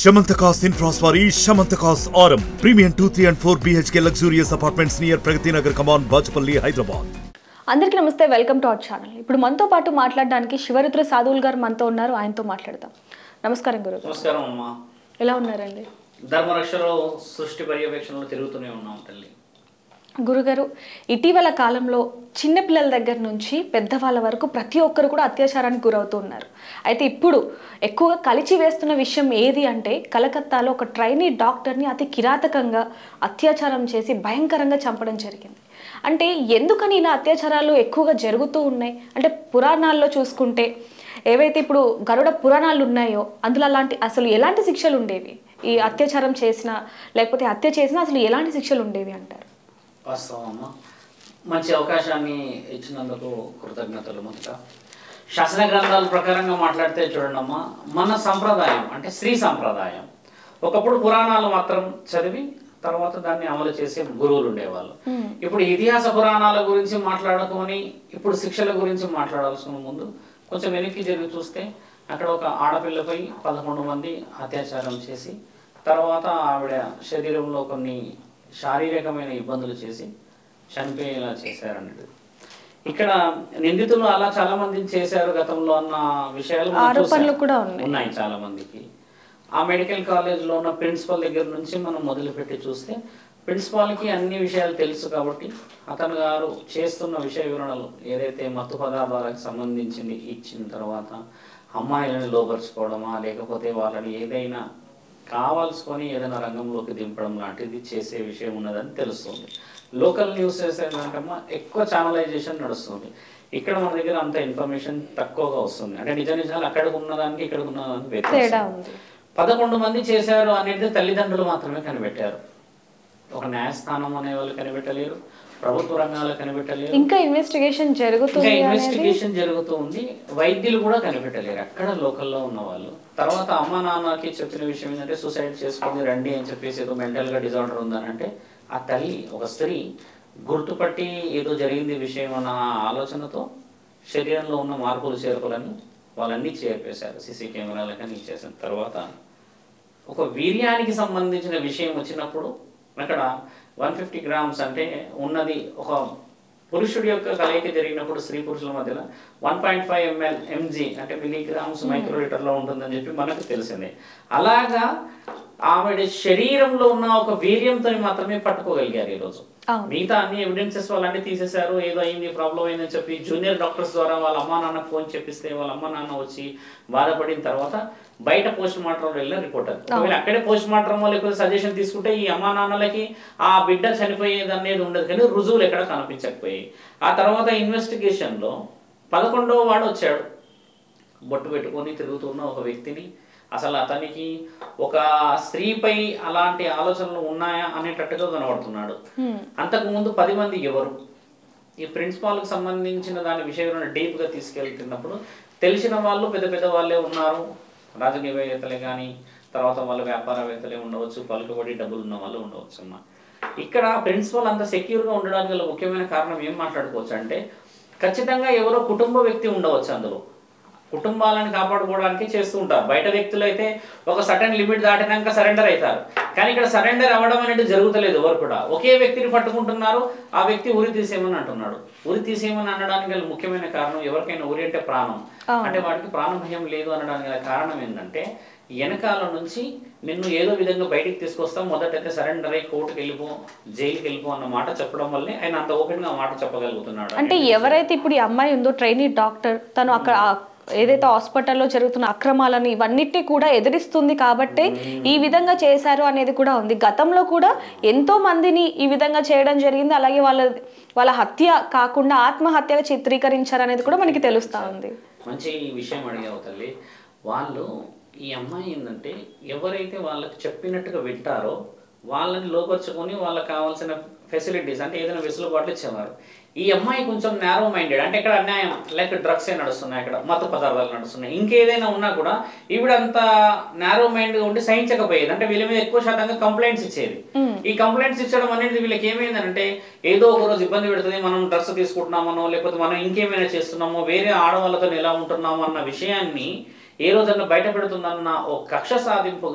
Shamantakas Infraswari, Shamantakas Aurum. Premium 2, 3 and 4 BHK luxurious apartments near Pragati Nagar, Kaman, Bajpalli, Hyderabad. అందరికీ నమస్తే, welcome to our channel. ఇప్పుడు మనతో పాటు మాట్లాడడానికి శివరుద్ర సాధువులు గారు మనతో ఉన్నారు. ఆయనతో మాట్లాడదాం. నమస్కారం గురు. నమస్కారం అమ్మా. ఎలా ఉన్నారండి? ధర్మరక్షలో సృష్టి పర్యవేక్షణలో తిరుగుతూనే ఉన్నాం తల్లి. గురుగారు, ఇటీవల కాలంలో చిన్నపిల్లల దగ్గర నుంచి పెద్దవాళ్ళ వరకు ప్రతి ఒక్కరు కూడా అత్యాచారానికి గురవుతూ ఉన్నారు. అయితే ఇప్పుడు ఎక్కువగా కలిచి వేస్తున్న విషయం ఏది అంటే, కలకత్తాలో ఒక ట్రైనీ డాక్టర్ని అతి కిరాతకంగా అత్యాచారం చేసి భయంకరంగా చంపడం జరిగింది. అంటే ఎందుకని ఇలా అత్యాచారాలు ఎక్కువగా జరుగుతూ ఉన్నాయి అంటే, పురాణాల్లో చూసుకుంటే ఏవైతే ఇప్పుడు గరుడ పురాణాలు ఉన్నాయో అందులో అసలు ఎలాంటి శిక్షలు ఉండేవి? ఈ అత్యాచారం చేసినా లేకపోతే హత్య చేసినా అసలు ఎలాంటి శిక్షలు ఉండేవి అంటారు? వాస్తవం అమ్మా, మంచి అవకాశాన్ని ఇచ్చినందుకు కృతజ్ఞతలు. మొదట శాసన గ్రంథాల ప్రకారంగా మాట్లాడితే చూడండి అమ్మా, మన సంప్రదాయం అంటే స్త్రీ సంప్రదాయం. ఒకప్పుడు పురాణాలు మాత్రం చదివి తర్వాత దాన్ని అమలు చేసే గురువులు ఉండేవాళ్ళు. ఇప్పుడు ఇతిహాస పురాణాల గురించి మాట్లాడుకొని ఇప్పుడు శిక్షల గురించి మాట్లాడాల్సిన ముందు కొంచెం వెనక్కి జరిగి చూస్తే అక్కడ ఒక ఆడపిల్లపై 11 మంది అత్యాచారం చేసి తర్వాత ఆవిడ శరీరంలో కొన్ని శారీరకమైన ఇబ్బందులు చేసి చనిపోయేలా చేశారన్నది. ఇక్కడ నిందితులు అలా చాలా మందిని చేశారు గతంలో అన్న విషయాలు ఉన్నాయి చాలా మందికి. ఆ మెడికల్ కాలేజ్లో ఉన్న ప్రిన్సిపల్ దగ్గర నుంచి మనం మొదలుపెట్టి చూస్తే ప్రిన్సిపాల్కి అన్ని విషయాలు తెలుసు కాబట్టి అతను గారు చేస్తున్న విషయ వివరణలు ఏదైతే మత్తు పదార్థాలకు సంబంధించింది ఇచ్చిన తర్వాత అమ్మాయిలను లోపరుచుకోవడమా లేకపోతే వాళ్ళని ఏదైనా కావాల్సుకొని ఏదైనా రంగంలోకి దింపడం లాంటిది చేసే విషయం ఉన్నదని తెలుస్తుంది. లోకల్ న్యూస్ చేసేదానికన్నా ఎక్కువ ఛానలైజేషన్ నడుస్తుంది. ఇక్కడ మన దగ్గర అంత ఇన్ఫర్మేషన్ తక్కువగా వస్తుంది. అంటే నిజాలు అక్కడికి ఉన్నదానికి ఇక్కడికి ఉన్నదానికి వ్యత్యాసం. 11 మంది చేశారు అనేది తల్లిదండ్రులు మాత్రమే కనిపెట్టారు. ఒక న్యాయస్థానం అనే వాళ్ళు కనిపెట్టలేరు, ప్రభుత్వ రంగాలు కనిపెట్టలేరు. ఇంకా ఇన్వెస్టిగేషన్ జరుగుతూ ఉంది. వైద్యులు కూడా కనిపెట్టలేరు అక్కడ లోకల్లో ఉన్న వాళ్ళు. తర్వాత అమ్మ నాన్నకి చెప్పిన విషయం ఏంటంటే సూసైడ్ చేసుకొని రండి అని చెప్పేసి ఏదో మెంటల్గా డిజార్డర్ ఉందని అంటే ఆ తల్లి ఒక స్త్రీ గుర్తుపట్టి ఏదో జరిగింది విషయం అన్న ఆలోచనతో శరీరంలో ఉన్న మార్పులు చేర్పులని వాళ్ళన్నీ చేర్పేశారు. సీసీ కెమెరాలకని చేసిన తర్వాత ఒక వీర్యానికి సంబంధించిన విషయం వచ్చినప్పుడు అక్కడ 150 గ్రామ్స్ అంటే ఉన్నది ఒక పురుషుడి యొక్క కలయిక జరిగినప్పుడు స్త్రీ పురుషుల మధ్యలో 1.5 mg అంటే మిలీగ్రామ్స్ మైక్రోలీటర్లో ఉంటుందని చెప్పి మనకు తెలిసిందే. అలాగా ఆవిడ శరీరంలో ఉన్న ఒక వీర్యంతో మాత్రమే పట్టుకోగలిగారు ఈరోజు. మిగతా అన్ని ఎవిడెన్సెస్ వాళ్ళన్నీ తీసేశారు. ఏదో అయింది, ప్రాబ్లం అయిందని చెప్పి జూనియర్ డాక్టర్స్ ద్వారా వాళ్ళ అమ్మా నాన్న ఫోన్ చెప్పిస్తే వాళ్ళ అమ్మ నాన్న వచ్చి బాధపడిన తర్వాత బయట పోస్ట్ మార్టం వెళ్ళిన రిపోర్టర్ ఒకవేళ అక్కడే పోస్ట్ మార్టం లేకపోతే సజెషన్ తీసుకుంటే ఈ అమ్మా నాన్నలకి ఆ బిడ్డ చనిపోయేది అనేది ఉండదు, కానీ రుజువులు ఎక్కడ కనిపించకపోయాయి. ఆ తర్వాత ఇన్వెస్టిగేషన్లో 11వ వాడు వచ్చాడు. బొట్టు పెట్టుకొని తిరుగుతున్న ఒక వ్యక్తిని అసలు అతనికి ఒక స్త్రీపై అలాంటి ఆలోచనలు ఉన్నాయా అనేటట్టుగా కనబడుతున్నాడు. అంతకు ముందు 10 మంది ఎవరు ఈ ప్రిన్సిపాల్కి సంబంధించిన దాని విషయంలో డీప్గా తీసుకెళ్తున్నప్పుడు తెలిసిన వాళ్ళు పెద్ద పెద్ద వాళ్ళే ఉన్నారు. రాజకీయవేత్తలే కానీ తర్వాత వాళ్ళ వ్యాపారవేత్తలే ఉండవచ్చు, పలుకుబడి డబ్బులు ఉన్న వాళ్ళు ఉండవచ్చు అమ్మా. ఇక్కడ ప్రిన్సిపల్ అంత సెక్యూర్గా ఉండడానికి గల ముఖ్యమైన కారణం ఏం మాట్లాడుకోవచ్చు అంటే ఖచ్చితంగా ఎవరో కుటుంబ వ్యక్తి ఉండవచ్చు. అందులో కుటుంబాలను కాపాడుకోవడానికి చేస్తూ ఉంటారు. బయట వ్యక్తులు అయితే ఒక సర్టెన్ లిమిట్ దాటినాక సరెండర్ అవుతారు, కానీ ఇక్కడ సరెండర్ అవ్వడం అనేది జరుగుతలేదు. ఎవరు కూడా ఒకే వ్యక్తిని పట్టుకుంటున్నారు. ఆ వ్యక్తి ఉరి తీసేయమని అంటున్నాడు. ఉరి తీసేయమని అనడానికి గల ముఖ్యమైన కారణం ఎవరికైనా ఉరి అంటే ప్రాణం, అంటే వాడికి ప్రాణ భయం లేదు అనడానికి గల కారణం ఏంటంటే వెనకాల నుంచి నిన్ను ఏదో విధంగా బయటికి తీసుకొస్తాం, మొదటైతే సరెండర్ అయ్యి కోర్టుకు వెళ్ళిపో, జైలుకి వెళ్ళిపో అన్న మాట చెప్పడం వల్లే ఆయన అంత ఓపెన్ గా మాట చెప్పగలుగుతున్నాడు. అంటే ఎవరైతే ఇప్పుడు ఈ అమ్మాయి ఉందో ట్రైనీ డాక్టర్, తను అక్కడ ఏదైతే హాస్పిటల్లో జరుగుతున్న అక్రమాలను ఇవన్నిటినీ కూడా ఎదిరిస్తుంది కాబట్టి ఈ విధంగా చేశారు అనేది కూడా ఉంది. గతంలో కూడా ఎంతో మందిని ఈ విధంగా చేయడం జరిగింది. అలాగే వాళ్ళ హత్య కాకుండా ఆత్మహత్యగా చిత్రీకరించారు అనేది కూడా మనకి తెలుస్తా ఉంది. మంచి విషయం అడిగావు తల్లి. వాళ్ళు ఈ అమ్మాయి ఏంటంటే ఎవరైతే వాళ్ళకి చెప్పినట్టుగా వింటారో వాళ్ళని లోపరుచుకొని వాళ్ళకి కావాల్సిన ఫెసిలిటీస్ అంటే ఏదైనా వెసులుబాట్లు ఇచ్చేవారు. ఈ అమ్మాయి కొంచెం నేరో మైండెడ్, అంటే ఇక్కడ అన్యాయం లైక్ డ్రగ్స్ నడుస్తున్నాయి, అక్కడ మత్తు పదార్థాలు నడుస్తున్నాయి, ఇంకేదైనా ఉన్నా కూడా ఈవిడంత నేరో మైండ్గా ఉండి సహించకపోయేది. అంటే వీళ్ళ మీద ఎక్కువ శాతంగా కంప్లైంట్స్ ఇచ్చేది. ఈ కంప్లైంట్స్ ఇచ్చడం అనేది వీళ్ళకి ఏమైందంటే ఏదో ఒక రోజు ఇబ్బంది పెడుతుంది, మనం డ్రగ్స్ తీసుకుంటున్నామనో లేకపోతే మనం ఇంకేమైనా చేస్తున్నామో వేరే ఆడవాళ్ళతో ఎలా ఉంటున్నామో అన్న విషయాన్ని ఏ రోజన్నా బయట పెడుతుందన్న ఒక కక్ష సాధింపుగా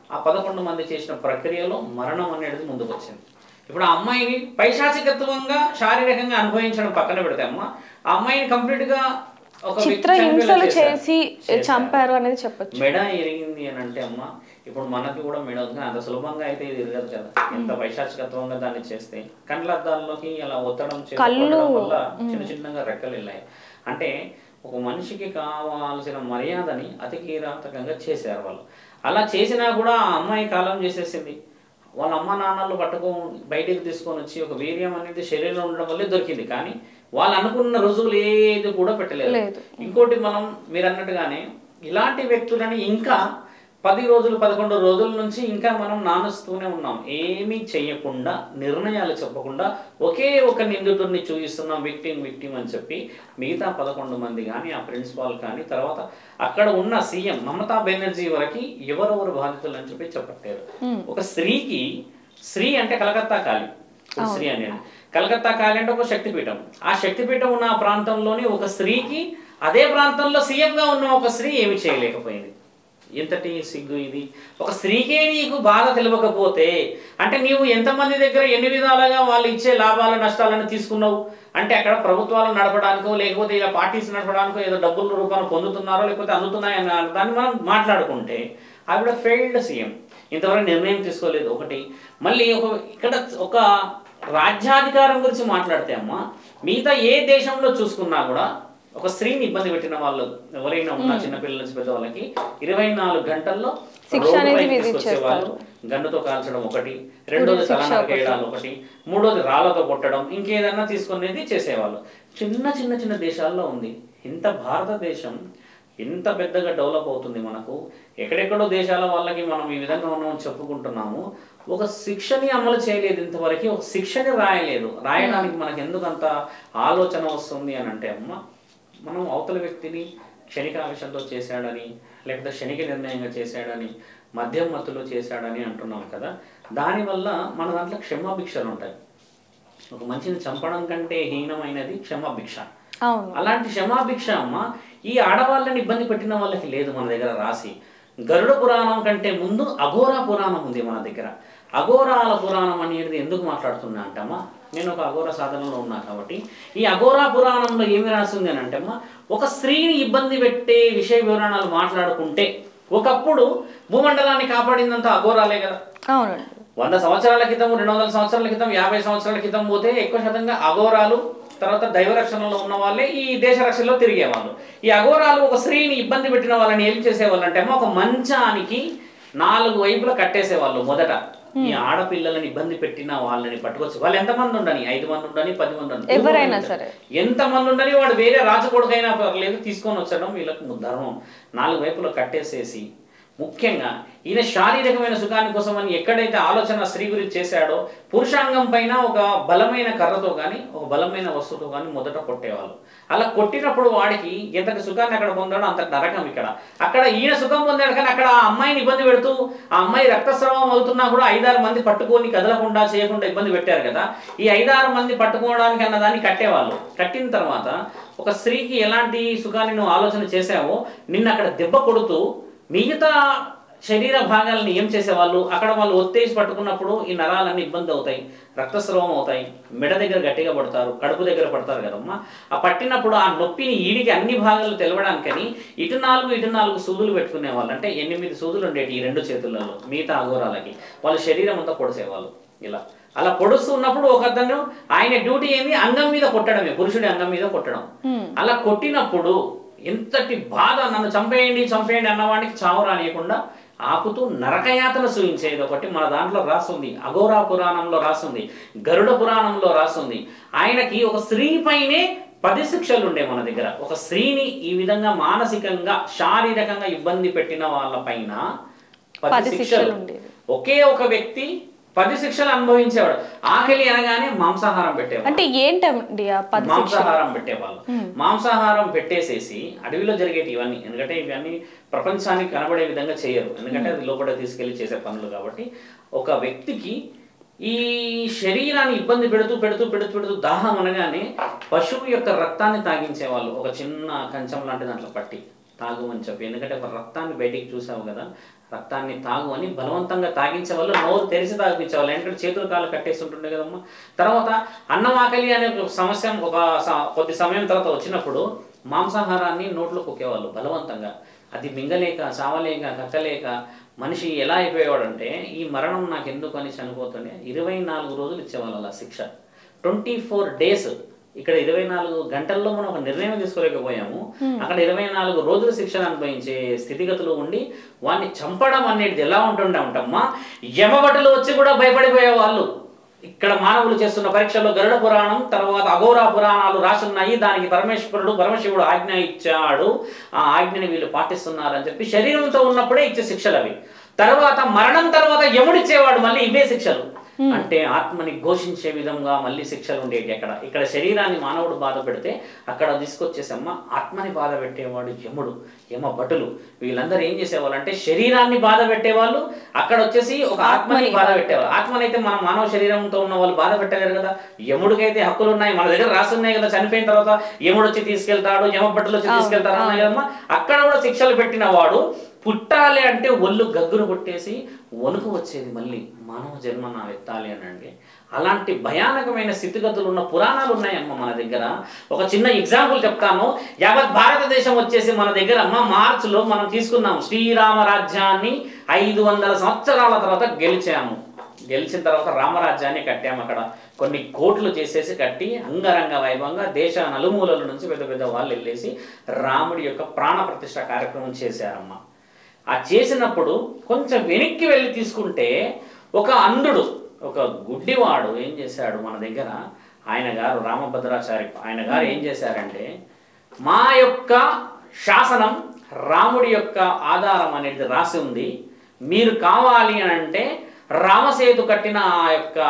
ఆ 11 మంది చేసిన ప్రక్రియలో మరణం అనేది ముందుకు వచ్చింది. ఇప్పుడు ఆ అమ్మాయిని పైశాచికత్వంగా శారీరకంగా అనుభవించడం పక్కన పెడితే అమ్మ ఆ అమ్మాయిని కంప్లీట్గా ఒక చిత్రహింసలు చేసి చంపారు అనేది చెప్పొచ్చు. మెడ ఎరిగింది అని అంటే అమ్మ ఇప్పుడు మనకి కూడా మెడ ఉంది, అంత సులభంగా అయితే ఇది ఎరగదు కదా. ఎంత పైశాచికత్వంగా దాన్ని చేస్తే కండ్లద్దాల్లోకి అలా ఒత్తడం వల్ల చిన్న చిన్నగా రెక్కలు వెళ్ళాయి. అంటే ఒక మనిషికి కావాల్సిన మర్యాదని అతి కిరాతకంగా చేశారు వాళ్ళు. అలా చేసినా కూడా ఆ అమ్మాయి కాలం చేసేసింది. వాళ్ళ అమ్మ నాన్నలు బయటికి తీసుకొని వచ్చి ఒక వీర్యం అనేది శరీరంలో ఉండడం వల్లే దొరికింది, కానీ వాళ్ళు అనుకున్న రుజువులు ఏది కూడా పెట్టలేదు. ఇంకోటి మనం మీరు అన్నట్టుగానే ఇలాంటి వ్యక్తులని ఇంకా 10 రోజులు 11 రోజుల నుంచి ఇంకా మనం నానుస్తూనే ఉన్నాం. ఏమీ చెయ్యకుండా నిర్ణయాలు చెప్పకుండా ఒకే ఒక నిందితుడిని చూపిస్తున్నాం విక్టిమ్ అని చెప్పి. మిగతా 11 మంది కానీ ఆ ప్రిన్సిపాల్ కానీ తర్వాత అక్కడ ఉన్న సీఎం మమతా బెనర్జీ వరకు ఎవరెవరు బాధితులు అని చెప్పి చెప్పట్టారు. ఒక స్త్రీ అంటే కలకత్తా కాళీ, స్త్రీ అనేది కలకత్తా కాళీ అంటే ఒక శక్తిపీఠం. ఆ శక్తిపీఠం ఉన్న ప్రాంతంలోని ఒక స్త్రీకి అదే ప్రాంతంలో సీఎంగా ఉన్న ఒక స్త్రీ ఏమి చేయలేకపోయింది. ఎంతటి సిగ్గు ఇది! ఒక స్త్రీకే నీకు బాధ తెలియకపోతే అంటే నీవు ఎంతమంది దగ్గర ఎన్ని విధాలుగా వాళ్ళు ఇచ్చే లాభాల నష్టాలను తీసుకున్నావు అంటే అక్కడ ప్రభుత్వాలు నడపడానికో లేకపోతే ఇలా పార్టీస్ నడపడానికో ఏదో డబ్బుల రూపాయలు పొందుతున్నారో లేకపోతే అందుతున్నాయని దాన్ని మనం మాట్లాడుకుంటే ఆవిడ ఫెయిల్డ్ సీఎం, ఇంతవరకు నిర్ణయం తీసుకోలేదు. ఒకటి మళ్ళీ ఇక్కడ ఒక రాజ్యాధికారం గురించి మాట్లాడితే అమ్మ మిగతా ఏ దేశంలో చూసుకున్నా కూడా ఒక స్త్రీని ఇబ్బంది పెట్టిన వాళ్ళు ఎవరైనా ఉన్న చిన్నపిల్లల నుంచి పెద్దవాళ్ళకి 24 గంటల్లో తీసుకొచ్చేవాళ్ళు. గన్నుతో కాల్చడం ఒకటి, రెండోది తలనరికేయడాలు ఒకటి, మూడోది రాళ్లతో కొట్టడం, ఇంకేదన్నా తీసుకునేది చేసేవాళ్ళు. చిన్న దేశాల్లో ఉంది. ఇంత భారతదేశం ఎంత పెద్దగా డెవలప్ అవుతుంది. మనకు ఎక్కడెక్కడో దేశాల వాళ్ళకి మనం ఈ విధంగా ఉన్నామని చెప్పుకుంటున్నాము. ఒక శిక్షని అమలు చేయలేదు ఇంతవరకు, ఒక శిక్షని రాయడానికి మనకు ఎందుకంత ఆలోచన వస్తుంది అని అంటే అమ్మ మనం అవతల వ్యక్తిని క్షణికావేశంతో చేశాడని లేకపోతే క్షణిక నిర్ణయంగా చేశాడని మద్యం మత్తులో చేశాడని అంటున్నాం కదా. దానివల్ల మన దాంట్లో క్షమాభిక్షలు ఉంటాయి. ఒక మనిషిని చంపడం కంటే హీనమైనది క్షమాభిక్ష. అలాంటి క్షమాభిక్ష అమ్మ ఈ ఆడవాళ్ళని ఇబ్బంది పెట్టిన వాళ్ళకి లేదు మన దగ్గర రాసి. గరుడ పురాణం కంటే ముందు అఘోరా పురాణం ఉంది మన దగ్గర. అఘోరాల పురాణం అనేది ఎందుకు మాట్లాడుతున్నా అంటమ్మా, నేను ఒక అఘోర సాధనలో ఉన్నా కాబట్టి ఈ అఘోరా పురాణంలో ఏమి రాసింది అని అంటమ్మా, ఒక స్త్రీని ఇబ్బంది పెట్టే విషయ వివరణలు మాట్లాడుకుంటే ఒకప్పుడు భూమండలాన్ని కాపాడిందంతా అఘోరాలే కదా. 100 సంవత్సరాల క్రితం, 200 సంవత్సరాల క్రితం, 50 సంవత్సరాల క్రితం పోతే ఎక్కువ శాతంగా అఘోరాలు తర్వాత దైవ రక్షణలో ఉన్న వాళ్ళే ఈ దేశ రక్షణలో తిరిగేవాళ్ళు. ఈ అఘోరాలు ఒక స్త్రీని ఇబ్బంది పెట్టిన వాళ్ళని ఏం చేసేవాళ్ళు అంటే ఒక మంచానికి 4 వైపులా కట్టేసేవాళ్ళు. మొదట ఈ ఆడపిల్లలని ఇబ్బంది పెట్టిన వాళ్ళని పట్టుకొచ్చి వాళ్ళు ఎంతమంది ఉండని, 5 మంది ఉండని, 10 మంది ఉండని, ఎవరైనా సరే ఎంతమంది ఉండని వాడు వేరే రాజకొడుకైనా పర్లేదు తీసుకొని వచ్చడం వీళ్ళకు ధర్మం. 4 వైపులా కట్టేసేసి ముఖ్యంగా ఈయన శారీరకమైన సుఖాని కోసం అని ఎక్కడైతే ఆలోచన స్త్రీ గురించి చేశాడో పురుషాంగం పైన ఒక బలమైన కర్రతో కానీ ఒక బలమైన వస్తువుతో కానీ మొదట కొట్టేవాళ్ళు. అలా కొట్టినప్పుడు వాడికి ఎంతటి సుఖాన్ని అక్కడ పొందాడో అంత నరకం ఇక్కడ. అక్కడ ఈయన సుఖం పొందాడు కానీ అక్కడ ఆ అమ్మాయిని ఇబ్బంది పెడుతూ ఆ అమ్మాయి రక్తస్రావం అవుతున్నా కూడా 5-6 మంది పట్టుకొని కదలకుండా చేయకుండా ఇబ్బంది పెట్టారు కదా. ఈ 5-6 మంది పట్టుకోవడానికి అన్నదాన్ని కట్టేవాళ్ళు. కట్టిన తర్వాత ఒక స్త్రీకి ఎలాంటి సుఖాన్ని నువ్వు ఆలోచన చేసావో నిన్ను అక్కడ దెబ్బ కొడుతూ మిగతా శరీర భాగాలను ఏం చేసేవాళ్ళు అక్కడ వాళ్ళు ఒత్తేసి పట్టుకున్నప్పుడు ఈ నరాలన్నీ ఇబ్బంది అవుతాయి, రక్తస్రావం అవుతాయి, మెడ దగ్గర గట్టిగా పడతారు, కడుపు దగ్గర పడతారు కదమ్మా. ఆ పట్టినప్పుడు ఆ నొప్పిని ఈడికి అన్ని భాగాలు తెలవడానికని ఇటు 4 సూదులు పెట్టుకునేవాళ్ళు. అంటే 8 సూదులు ఉండేవి ఈ 2 చేతులలో. మిగతా అఘోరాలకి వాళ్ళ శరీరం అంతా పొడిసేవాళ్ళు. అలా పొడుస్తున్నప్పుడు ఒకతను ఆయన డ్యూటీ ఏంది అంగం మీద కొట్టడమే, పురుషుడి అంగం మీద కొట్టడం. అలా కొట్టినప్పుడు ఎంతటి బాధ, నన్ను చంపేయండి అన్నవాడికి చావు రానియకుండా ఆపుతూ నరకయాతన సూచించేది ఒకటి మన దాంట్లో రాస్తుంది. అఘోరా పురాణంలో రాస్తుంది, గరుడ పురాణంలో రాస్తుంది. ఆయనకి ఒక స్త్రీ పైనే 10 శిక్షలు ఉండే మన దగ్గర. ఒక స్త్రీని ఈ విధంగా మానసికంగా శారీరకంగా ఇబ్బంది పెట్టిన వాళ్ళ పైన 10 శిక్షలు. ఒకే ఒక వ్యక్తి 10 శిక్షలు అనుభవించేవాడు. ఆకలి అనగానే మాంసాహారం పెట్టేవాడు. అంటే ఏంటండి మాంసాహారం పెట్టేవాళ్ళు. మాంసాహారం పెట్టేసేసి అడవిలో జరిగేటి ఇవన్నీ, ఎందుకంటే ఇవన్నీ ప్రపంచానికి కనబడే విధంగా చేయరు, ఎందుకంటే అది లోపల తీసుకెళ్లి చేసే పనులు కాబట్టి. ఒక వ్యక్తికి ఈ శరీరాన్ని ఇబ్బంది పెడుతూ దాహం అనగానే పశువు యొక్క రక్తాన్ని తాగించేవాళ్ళు. ఒక చిన్న కంచం లాంటి దాంట్లో పట్టి తాగు అని చెప్పి, ఎందుకంటే ఒక రక్తాన్ని బయటికి చూసావు కదా, రక్తాన్ని తాగు అని బలవంతంగా తాగించే వాళ్ళు, నోరు తెరిచి తాగించేవాళ్ళు, ఎందుకంటే చేతులు కాళ్ళు కట్టేసి ఉంటుండే కదమ్మా. తర్వాత అన్నం ఆకలి అనే సమస్య కొద్ది సమయం తర్వాత వచ్చినప్పుడు మాంసాహారాన్ని నోట్లో కుక్కేవాళ్ళు బలవంతంగా. అది మింగలేక, చావలేక, కక్కలేక మనిషి ఎలా అయిపోయేవాడంటే ఈ మరణం నాకు ఎందుకు అని చనిపోతుండే 24 రోజులు ఇచ్చేవాళ్ళు అలా శిక్ష. 24 days. ఇక్కడ 24 గంటల్లో మనం ఒక నిర్ణయం తీసుకోలేకపోయాము. అక్కడ 24 రోజులు శిక్షణ అనుభవించే స్థితిగతులు ఉండి వాడిని చంపడం అనేది ఎలా ఉంటుండే ఉంటామ్మా. యమభటులు వచ్చి కూడా భయపడిపోయే వాళ్ళు. ఇక్కడ మానవులు చేస్తున్న పరీక్షల్లో గరుడ పురాణం తర్వాత అఘోరా పురాణాలు రాసున్నాయి. దానికి పరమశివుడు ఆజ్ఞ ఇచ్చాడు, ఆ ఆజ్ఞని వీళ్ళు పాటిస్తున్నారని చెప్పి శరీరంతో ఉన్నప్పుడే ఇచ్చే శిక్షలు అవి. తర్వాత మరణం తర్వాత యముడిచ్చేవాడు మళ్ళీ ఇవే శిక్షలు. అంటే ఆత్మని ఘోషించే విధంగా మళ్ళీ శిక్షలు ఉండేవి. ఇక్కడ శరీరాన్ని మానవుడు బాధ పెడితే అక్కడ తీసుకొచ్చేసమ్మ ఆత్మని బాధ పెట్టేవాడు యముడు, యమ భటులు. వీళ్ళందరూ ఏం చేసేవాళ్ళు అంటే శరీరాన్ని బాధ పెట్టేవాళ్ళు, అక్కడ వచ్చేసి ఒక ఆత్మని బాధ పెట్టేవాళ్ళు. ఆత్మనైతే మన మానవ శరీరంతో ఉన్న వాళ్ళు బాధ పెట్టలేరు కదా. యముడికైతే హక్కులు ఉన్నాయి, మన దగ్గర రాసున్నాయి కదా. చనిపోయిన తర్వాత యముడు వచ్చి తీసుకెళ్తాడు, యమ భటులు వచ్చి తీసుకెళ్తారు అన్నాయి కదమ్మా. అక్కడ కూడా శిక్షలు పెట్టిన వాడు పుట్టాలి అంటే ఒళ్ళు గగ్గురు కొట్టేసి వణుకు వచ్చేది, మళ్ళీ మానవ జన్మ నా ఎత్తాలి అని అంటే. అలాంటి భయానకమైన స్థితిగతులు ఉన్న పురాణాలు ఉన్నాయమ్మ మన దగ్గర. ఒక చిన్న ఎగ్జాంపుల్ చెప్తాను. యావత్ భారతదేశం వచ్చేసి మన దగ్గర అమ్మ మార్చిలో మనం తీసుకున్నాము శ్రీరామ రాజ్యాన్ని 500 సంవత్సరాల తర్వాత గెలిచాము. గెలిచిన తర్వాత రామరాజ్యాన్ని కట్టాము. అక్కడ కొన్ని కోట్లు చేసేసి కట్టి అంగరంగ వైభవంగా దేశ నలుమూలల నుంచి పెద్ద పెద్ద వాళ్ళు వెళ్ళేసి రాముడి యొక్క ప్రాణ ప్రతిష్ఠ కార్యక్రమం చేశారమ్మ. ఆ చేసినప్పుడు కొంచెం వెనక్కి వెళ్ళి తీసుకుంటే ఒక అంధుడు, ఒక గుడ్డివాడు ఏం చేశాడు మన దగ్గర, ఆయన గారు రామభద్రాచారి, ఆయన గారు ఏం చేశారంటే మా యొక్క శాసనం రాముడి యొక్క ఆధారం అనేది రాసి ఉంది, మీరు కావాలి అని అంటే రామసేతు కట్టిన ఆ యొక్క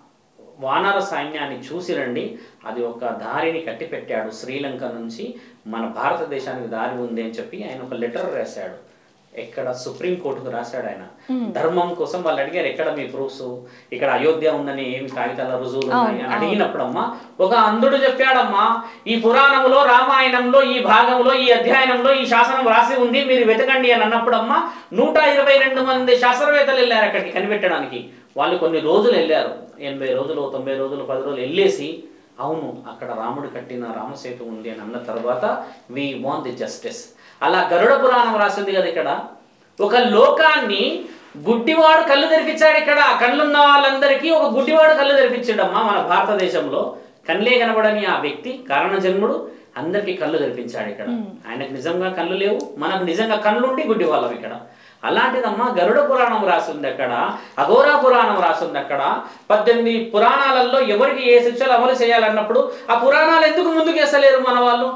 వానర సైన్యాన్ని చూసి రండి, అది ఒక దారిని కట్టి పెట్టాడు, శ్రీలంక నుంచి మన భారతదేశానికి దారి ఉంది అని చెప్పి ఆయన ఒక లెటర్ రాశాడు. ఎక్కడ సుప్రీంకోర్టుకు రాశాడు ఆయన. ధర్మం కోసం వాళ్ళు అడిగారు ఎక్కడ మీ ప్రూఫ్స్, ఇక్కడ అయోధ్య ఉందని ఏమి కాగితాల రుజువులు ఉన్నాయి అని అడిగినప్పుడమ్మా ఒక అంధుడు చెప్పాడమ్మా, ఈ పురాణంలో రామాయణంలో ఈ భాగంలో ఈ అధ్యాయంలో ఈ శాసనం రాసి ఉంది, మీరు వెతకండి అని అన్నప్పుడమ్మా 122 మంది శాస్త్రవేత్తలు వెళ్ళారు అక్కడికి కనిపెట్టడానికి. వాళ్ళు కొన్ని రోజులు వెళ్ళారు, 80 రోజులు 90 రోజులు 10 రోజులు వెళ్ళేసి అవును అక్కడ రాముడు కట్టిన రామసేతు ఉంది అని అన్న తర్వాత వి వాంట్ ది జస్టిస్. అలా గరుడ పురాణం రాసింది కదా. ఇక్కడ ఒక లోకాన్ని గుడ్డివాడు కళ్ళు తెరిపించాడు. ఇక్కడ కళ్ళున్న వాళ్ళందరికీ ఒక గుడ్డివాడు కళ్ళు తెరిపించాడమ్మా. మన భారతదేశంలో కళ్ళే కనబడని ఆ వ్యక్తి కారణ జన్ముడు అందరికీ కళ్ళు తెరిపించాడు. ఇక్కడ ఆయనకు నిజంగా కళ్ళు లేవు, మనకు నిజంగా కళ్ళుండి గుడ్డి వాళ్ళం ఇక్కడ. అలాంటిదమ్మా గరుడ పురాణం రాసింది అక్కడ, అఘోరా పురాణం రాసింది అక్కడ. 18 పురాణాలలో ఎవరికి ఏ శిక్షలు అమలు చేయాలన్నప్పుడు ఆ పురాణాలు ఎందుకు ముందుకు వేస్తలేరు మన వాళ్ళు?